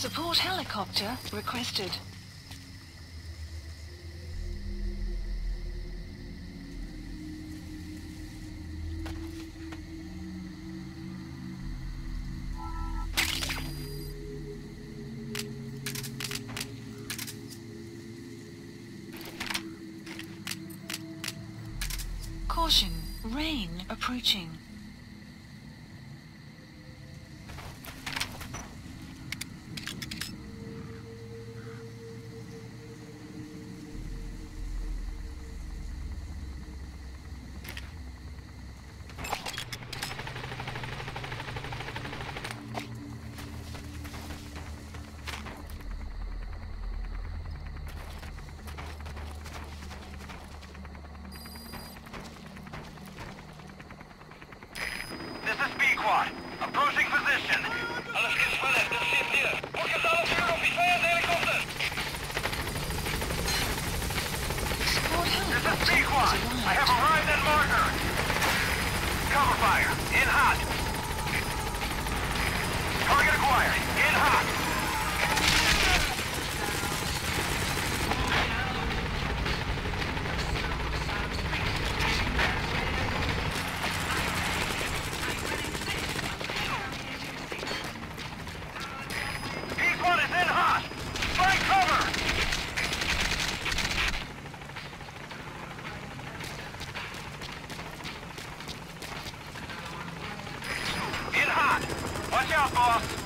Support helicopter requested. Caution, rain approaching. Approaching position. Alles gespannt, das steht hier. Fokus alle Führung, die Feuerhelikopter. This is Pequod. I have arrived at marker. Cover fire. In hot. Target acquired. In hot. Watch out, boss!